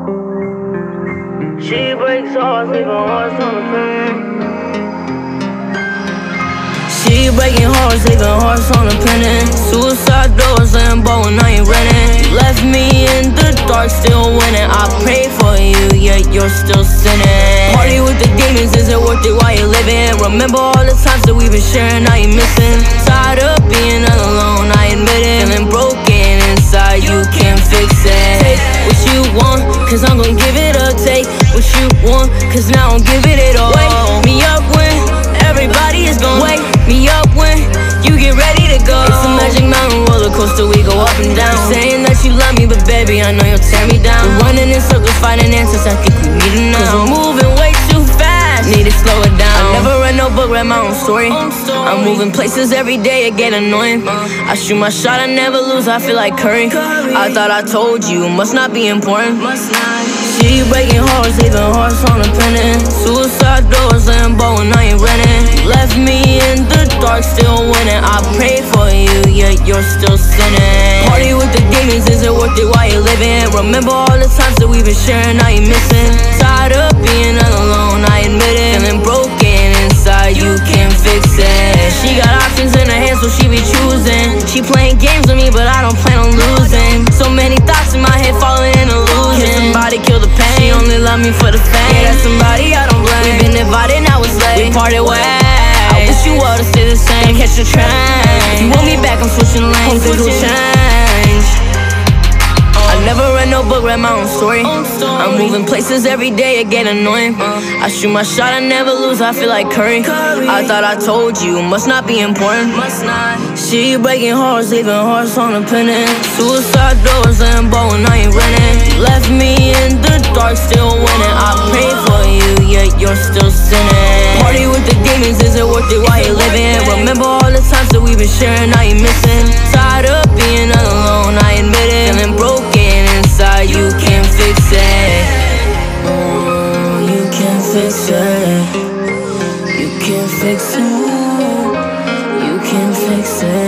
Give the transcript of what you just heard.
She breaks hearts, leaving hearts on the pen. She breaking hearts, leaving hearts on the pendant. Suicide doors, Lambo, and I ain't renting. You left me in the dark, still winning. I pray for you, yet you're still sinning. Party with the demons, is it worth it while you're living? Remember all the times that we've been sharing, now you're missing. Tired of being alone, I admit it. Feeling broken inside, you can't fix it. Take what you want, cause I'm gon' give it up. Take what you want, cause now I'm giving it all. Wake me up when everybody is gone. Wake me up when you get ready to go. It's a Magic Mountain roller coaster, we go up and down. You're saying that you love me, but baby, I know you'll tear me down. We're running in circles, finding answers, I think we need it now. Cause we're moving way too fast, need to slow it down. I never read no book, read my own story. I'm moving places every day, it get annoying. I shoot my shot, I never lose, I feel like Curry. I thought I told you, must not be important. She breaking hearts, leaving hearts on the pendant. Suicide doors, Lambo, and I ain't renting. Left me in the dark, still winning. I pray for you, yet you're still sinning. Party with the demons, is it worth it while you're living? Remember all the times that we've been sharing, now you're missing. Tired of being alone, I admit it. Feeling broken inside, you can't fix it. She got options in her hand, so she be choosing. She playing games with me, but I don't plan on losing. So many thoughts in my head, falling in illusion. Kill somebody, kill the pain. She only love me for the fame. Yeah, that's somebody I don't blame. We've been divided, now it's late. We parted ways. I wish you all to stay the same. Catch the train. If you want me back, I'm switching lanes. Things will change. I never read no book, read my own story. I'm moving places every day, it get annoying. I shoot my shot, I never lose, I feel like Curry. I thought I told you, must not be important. She breaking hearts, leaving hearts on the pendant. Suicide doors, Lambo, and I ain't renting. Left me in the dark, still winning. I pray for you, yet you're still sinning. Party with the demons, is it worth it while you're living? Remember all the times that we've been sharing, now you're missing. Tired of being alone, I admit it. Feeling broken inside, you can't fix it. Oh, you can't fix it. You can't fix it. You can't fix it.